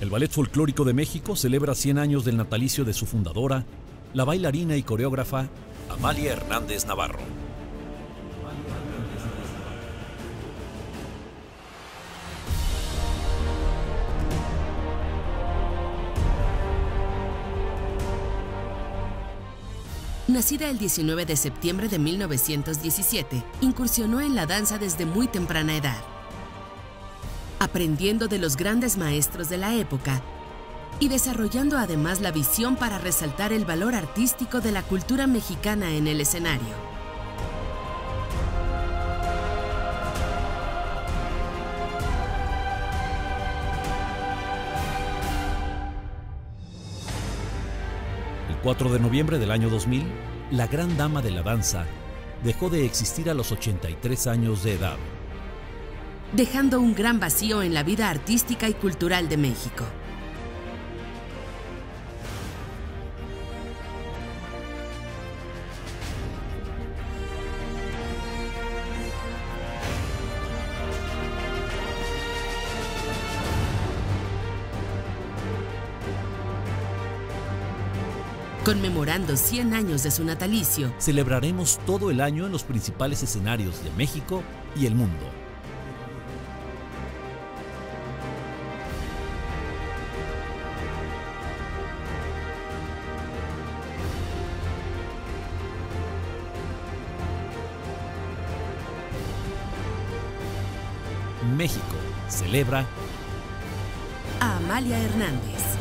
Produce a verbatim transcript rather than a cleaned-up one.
El Ballet Folclórico de México celebra cien años del natalicio de su fundadora, la bailarina y coreógrafa Amalia Hernández Navarro. Nacida el diecinueve de septiembre de mil novecientos diecisiete, incursionó en la danza desde muy temprana edad, aprendiendo de los grandes maestros de la época y desarrollando además la visión para resaltar el valor artístico de la cultura mexicana en el escenario. El cuatro de noviembre del año dos mil, la gran dama de la danza dejó de existir a los ochenta y tres años de edad, dejando un gran vacío en la vida artística y cultural de México. Conmemorando cien años de su natalicio, celebraremos todo el año en los principales escenarios de México y el mundo. México celebra a Amalia Hernández.